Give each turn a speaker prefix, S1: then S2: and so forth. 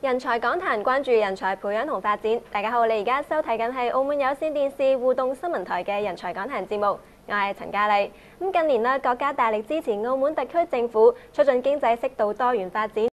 S1: 人才港壇關注人才培養同發展。大家好，你而家收睇緊係澳門有線電視互動新聞台嘅人才港壇節目，我係陳嘉麗。近年國家大力支持澳門特區政府促進經濟適度多元發展。